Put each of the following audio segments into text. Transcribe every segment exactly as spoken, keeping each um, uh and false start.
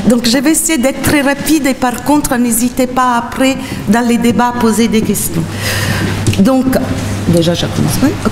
Donc je vais essayer d'être très rapide et par contre n'hésitez pas après dans les débats à poser des questions. Donc, déjà je commence. Hop.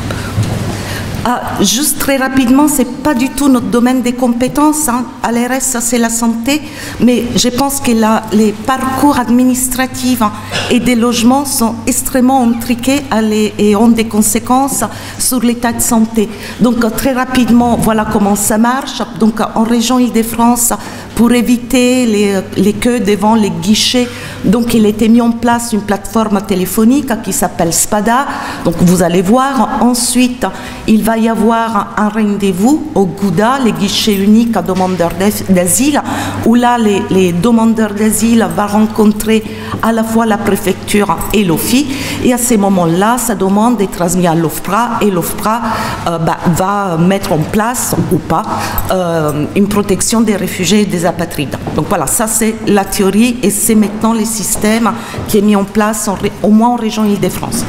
Ah, juste très rapidement, ce n'est pas du tout notre domaine des compétences. Hein. À l'A R S, c'est la santé, mais je pense que la, les parcours administratifs et des logements sont extrêmement intriqués et ont des conséquences sur l'état de santé. Donc très rapidement, voilà comment ça marche. Donc en région Île-de-France, pour éviter les, les queues devant les guichets, donc il a été mis en place une plateforme téléphonique qui s'appelle SPADA. Donc vous allez voir. Ensuite, il va y avoir un rendez-vous au Gouda, les guichets uniques à demandeurs d'asile, où là, les, les demandeurs d'asile vont rencontrer à la fois la préfecture et l'O F I. Et à ces moments-là, sa demande est transmise à l'OFPRA et l'OFPRA euh, bah, va mettre en place, ou pas, euh, une protection des réfugiés et des apatrides. Donc voilà, ça c'est la théorie et c'est maintenant le système qui est mis en place, en, au moins en région Île-de-France.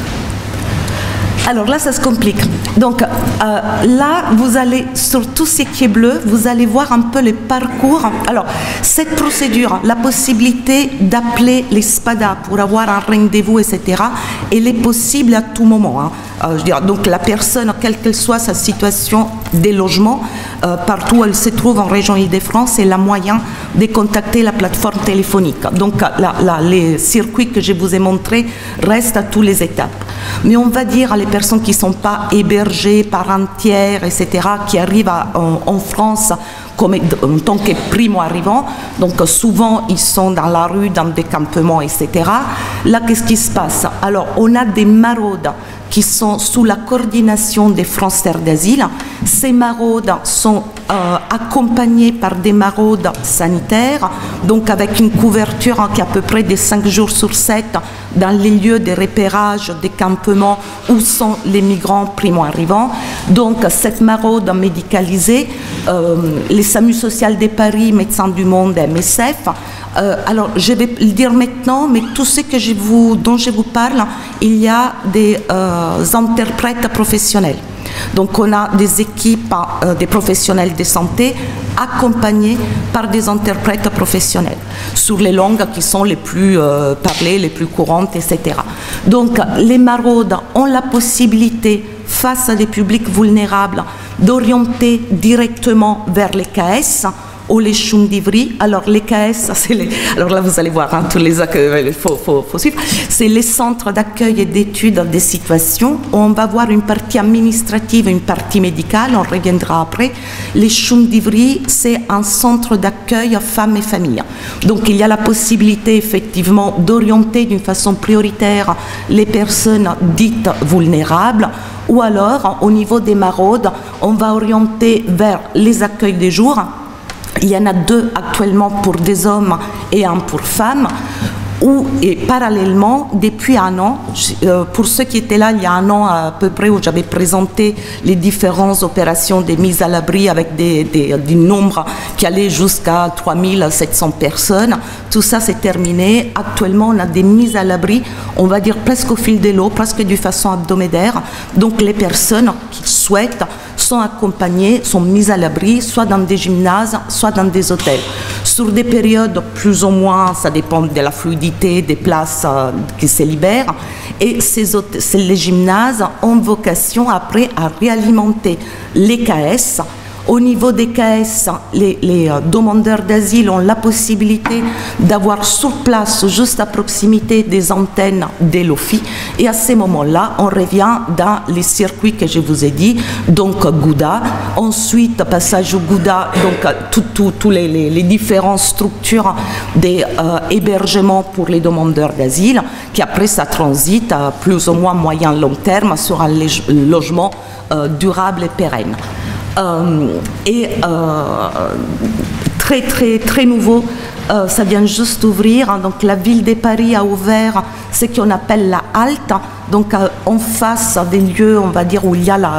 Alors là, ça se complique. Donc euh, là, vous allez, sur tout ce qui est bleu, vous allez voir un peu les parcours. Alors, cette procédure, la possibilité d'appeler les SPADA pour avoir un rendez-vous, et cetera, elle est possible à tout moment. Hein. Euh, je veux dire, donc la personne, quelle qu'elle soit sa situation des logements, euh, partout où elle se trouve en région Île-de-France, elle a moyen de contacter la plateforme téléphonique. Donc là, là, les circuits que je vous ai montrés restent à toutes les étapes. Mais on va dire à les personnes qui ne sont pas hébergées par entière, et cetera, qui arrivent à, en, en France comme, en tant que primo-arrivants, donc souvent ils sont dans la rue, dans des campements, et cetera. Là, qu'est-ce qui se passe? Alors, on a des maraudes qui sont sous la coordination des Français d'asile. Ces maraudes sont euh, accompagnées par des maraudes sanitaires, donc avec une couverture hein, qui est à peu près de cinq jours sur sept dans les lieux de repérage, des campements où sont les migrants primo-arrivants. Donc cette maraude médicalisée, euh, les SAMU social de Paris, Médecins du Monde, M S F, Euh, alors, je vais le dire maintenant, mais tout ce que je vous, dont je vous parle, il y a des euh, interprètes professionnels. Donc, on a des équipes, euh, des professionnels de santé accompagnés par des interprètes professionnels sur les langues qui sont les plus euh, parlées, les plus courantes, et cetera. Donc, les maraudes ont la possibilité, face à des publics vulnérables, d'orienter directement vers les K S, ou les chums d'Ivry. Alors les K S, c'est les, alors là vous allez voir, hein, tous les accueils, il faut, faut, faut suivre, c'est les centres d'accueil et d'études des situations. On va voir une partie administrative et une partie médicale, on reviendra après. Les chums d'Ivry, c'est un centre d'accueil femmes et familles. Donc il y a la possibilité effectivement d'orienter d'une façon prioritaire les personnes dites vulnérables, ou alors au niveau des maraudes, on va orienter vers les accueils des jours. Il y en a deux actuellement pour des hommes et un pour femmes. Où, et parallèlement, depuis un an, euh, pour ceux qui étaient là il y a un an à peu près, où j'avais présenté les différentes opérations de mise à l'abri avec des, des, des nombres qui allaient jusqu'à trois mille sept cents personnes, tout ça c'est terminé. Actuellement, on a des mises à l'abri, on va dire presque au fil de l'eau, presque de façon hebdomadaire. Donc les personnes qui souhaitent sont accompagnées, sont mises à l'abri, soit dans des gymnases, soit dans des hôtels. Sur des périodes plus ou moins, ça dépend de la fluidité des places euh, qui se libèrent. Et ces, hôtels, les gymnases ont vocation après à réalimenter les K S. Au niveau des K S, les, les euh, demandeurs d'asile ont la possibilité d'avoir sur place, juste à proximité des antennes de l'O F I. Et à ces moments-là, on revient dans les circuits que je vous ai dit, donc Gouda. Ensuite, passage au Gouda, donc toutes tout, tout les, les, les différentes structures d'hébergement euh, pour les demandeurs d'asile, qui après ça transite à plus ou moins moyen-long terme sur un logement euh, durable et pérenne. Euh, et euh, très très très nouveau, euh, ça vient juste d'ouvrir, hein, donc la ville de Paris a ouvert ce qu'on appelle la halte, donc euh, en face des lieux, on va dire, où il y a la,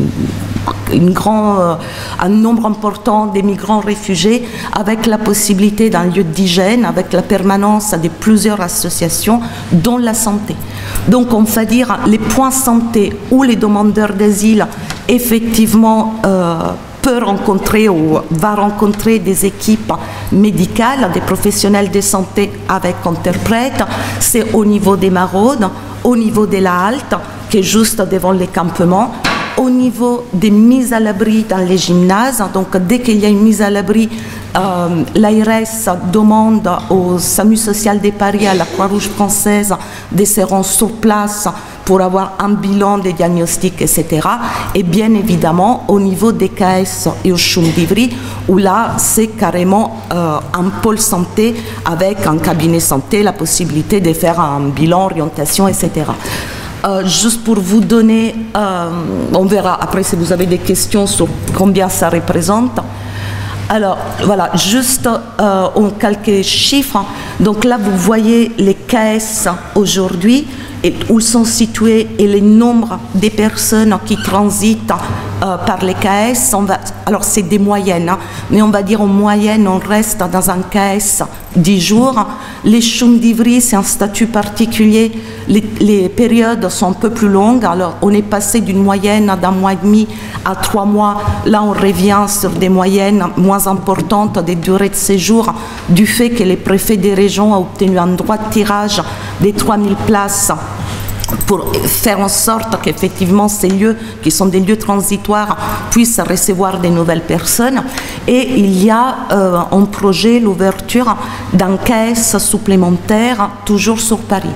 une grand, euh, un nombre important des migrants réfugiés, avec la possibilité d'un lieu d'hygiène, avec la permanence de plusieurs associations, dont la santé. Donc on va dire les points santé où les demandeurs d'asile effectivement euh, peut rencontrer ou va rencontrer des équipes médicales, des professionnels de santé avec interprètes. C'est au niveau des maraudes, au niveau de la halte, qui est juste devant les campements, au niveau des mises à l'abri dans les gymnases. Donc dès qu'il y a une mise à l'abri, euh, l'A R S demande au SAMU social de Paris, à la Croix-Rouge française, de se rendre sur place pour avoir un bilan des diagnostics, et cetera. Et bien évidemment, au niveau des K S et au CHUM d'Ivry, où là, c'est carrément euh, un pôle santé avec un cabinet santé, la possibilité de faire un bilan, orientation, et cetera. Euh, juste pour vous donner, euh, on verra après si vous avez des questions sur combien ça représente. Alors voilà, juste euh, on quelques chiffres. Donc là, vous voyez les K S aujourd'hui, et où sont situés et les nombres des personnes qui transitent euh, par les K S. On va, alors c'est des moyennes, hein, mais on va dire en moyenne, on reste dans un K S dix jours. Les CHUM d'Ivry, c'est un statut particulier. Les, les périodes sont un peu plus longues. Alors on est passé d'une moyenne d'un mois et demi à trois mois. Là, on revient sur des moyennes moins importantes des durées de séjour, du fait que les préfets des régions ont obtenu un droit de tirage des trois mille places pour faire en sorte qu'effectivement ces lieux, qui sont des lieux transitoires, puissent recevoir des nouvelles personnes. Et il y a euh, en projet l'ouverture d'un K S supplémentaire, toujours sur Paris.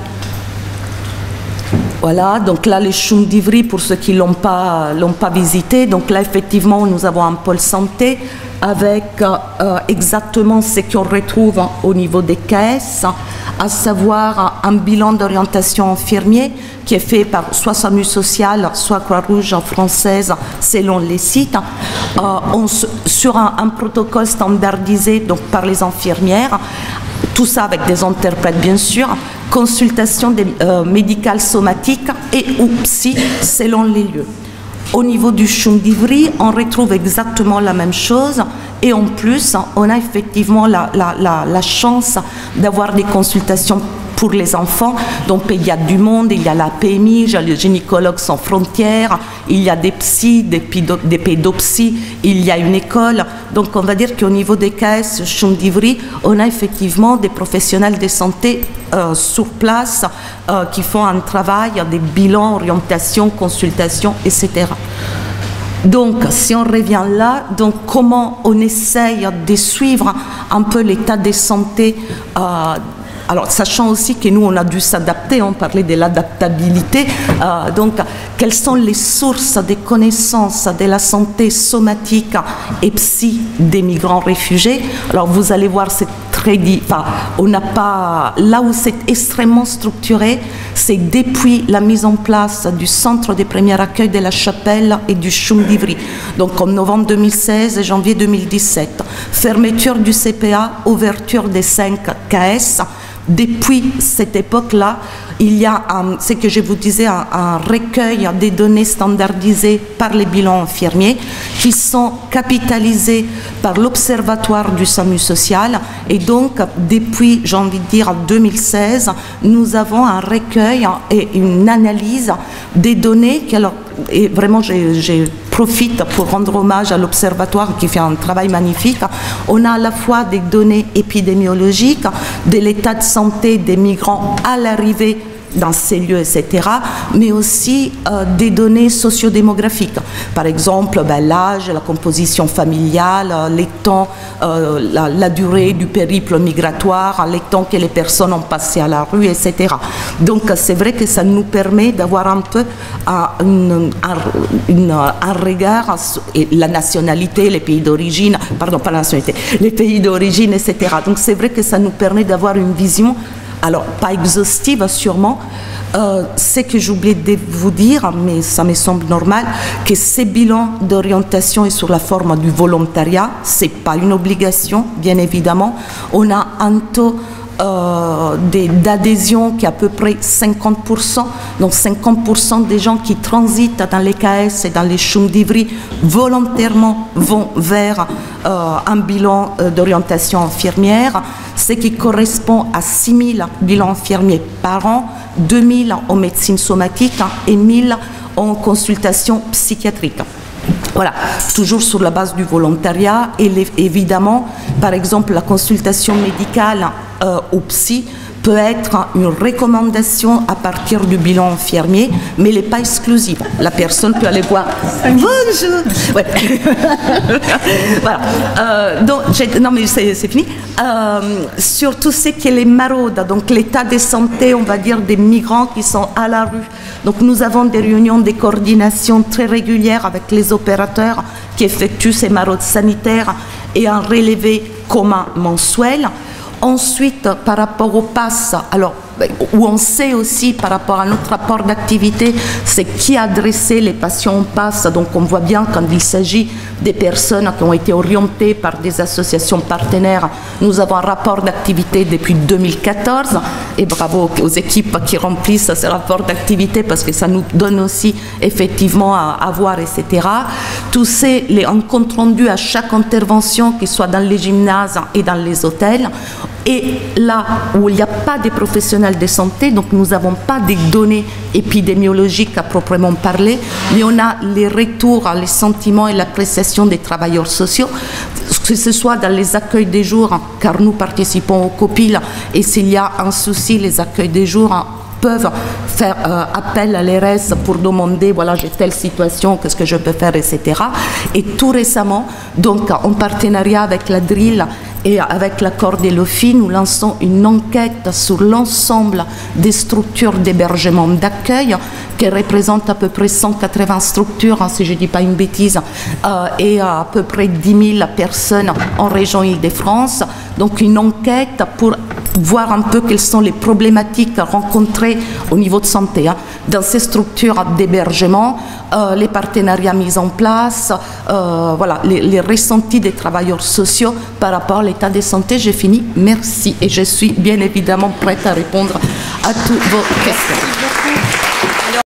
Voilà, donc là, les CHUM d'Ivry, pour ceux qui ne l'ont pas, l'ont pas visité, donc là, effectivement, nous avons un pôle santé avec euh, exactement ce qu'on retrouve au niveau des K S, à savoir un bilan d'orientation infirmier qui est fait par soit SAMU social, soit Croix-Rouge française, selon les sites, euh, on, sur un, un protocole standardisé donc par les infirmières, tout ça avec des interprètes bien sûr, consultation des, euh, médicale somatique et ou psy selon les lieux. Au niveau du CHUM d'Ivry, on retrouve exactement la même chose et en plus, on a effectivement la, la, la, la chance d'avoir des consultations pour les enfants. Donc il y a du monde, il y a la P M I, il y a les gynécologues sans frontières, il y a des psys, des, des pédopsies, il y a une école. Donc on va dire qu'au niveau des K S CHUM d'Ivry, on a effectivement des professionnels de santé euh, sur place euh, qui font un travail, des bilans, orientations, consultations, et cetera. Donc, si on revient là, donc comment on essaye de suivre un peu l'état de santé, euh, alors sachant aussi que nous on a dû s'adapter, on parlait de l'adaptabilité, euh, donc quelles sont les sources des connaissances de la santé somatique et psy des migrants réfugiés. Alors vous allez voir, c'est très dit, enfin, on n'a pas, là où c'est extrêmement structuré, c'est depuis la mise en place du centre de premier accueil de la Chapelle et du CHUM d'Ivry, donc en novembre deux mille seize et janvier deux mille dix-sept. Fermeture du C P A, ouverture des cinq K S. Depuis cette époque-là, il y a, ce que je vous disais, un, un recueil des données standardisées par les bilans infirmiers qui sont capitalisés par l'Observatoire du SAMU social. Et donc, depuis, j'ai envie de dire, deux mille seize, nous avons un recueil et une analyse des données qui, alors, et vraiment, je profite pour rendre hommage à l'Observatoire qui fait un travail magnifique. On a à la fois des données épidémiologiques, de l'état de santé des migrants à l'arrivée dans ces lieux, et cetera, mais aussi euh, des données sociodémographiques. Par exemple, ben, l'âge, la composition familiale, les temps, euh, la, la durée du périple migratoire, les temps que les personnes ont passé à la rue, et cetera. Donc, c'est vrai que ça nous permet d'avoir un peu uh, une, un, une, un regard sur la nationalité, les pays d'origine, pardon, pas la nationalité, les pays d'origine, et cetera. Donc, c'est vrai que ça nous permet d'avoir une vision, alors pas exhaustive sûrement, euh, c'est que j'oubliais de vous dire, mais ça me semble normal, que ces bilans d'orientation est sur la forme du volontariat, c'est pas une obligation, bien évidemment. On a un taux euh, d'adhésion qui est à peu près cinquante pour cent, donc cinquante pour cent des gens qui transitent dans les K S et dans les CHUM d'Ivry volontairement vont vers euh, un bilan euh, d'orientation infirmière, ce qui correspond à six mille bilans infirmiers par an, deux mille en médecine somatique et mille en consultation psychiatrique. Voilà, toujours sur la base du volontariat et les, évidemment, par exemple, la consultation médicale euh, au psy peut être une recommandation à partir du bilan infirmier, mais elle n'est pas exclusive. La personne peut aller voir. Bonjour. Ouais. Voilà. Euh, donc, non, mais c'est fini. Euh, sur tout ce qui est les maraudes, donc l'état de santé, on va dire, des migrants qui sont à la rue. Donc, nous avons des réunions de coordination très régulières avec les opérateurs qui effectuent ces maraudes sanitaires et un relevé commun mensuel. Ensuite, par rapport au pass, alors, où on sait aussi par rapport à notre rapport d'activité, c'est qui a adressé les patients au pass. Donc on voit bien quand il s'agit des personnes qui ont été orientées par des associations partenaires. Nous avons un rapport d'activité depuis deux mille quatorze et bravo aux équipes qui remplissent ce rapport d'activité parce que ça nous donne aussi effectivement à, à voir, et cetera. Tous ces les, en compte rendu à chaque intervention, qu'il soit dans les gymnases et dans les hôtels. Et là où il n'y a pas de professionnels de santé, donc nous n'avons pas des données épidémiologiques à proprement parler, mais on a les retours, les sentiments et l'appréciation des travailleurs sociaux, que ce soit dans les accueils des jours, car nous participons au COPIL, et s'il y a un souci, les accueils des jours peuvent faire euh, appel à l'A R S pour demander, voilà, j'ai telle situation, qu'est-ce que je peux faire, et cetera. Et tout récemment, donc en partenariat avec la D R I L et avec l'accord des LOFI, nous lançons une enquête sur l'ensemble des structures d'hébergement d'accueil, qui représente à peu près cent quatre-vingts structures, hein, si je ne dis pas une bêtise, euh, et à peu près dix mille personnes en région Île-de-France. Donc une enquête pour voir un peu quelles sont les problématiques rencontrées au niveau de santé hein, dans ces structures d'hébergement, euh, les partenariats mis en place, euh, voilà, les, les ressentis des travailleurs sociaux par rapport à l'état de santé. J'ai fini, merci, et je suis bien évidemment prête à répondre à toutes vos questions.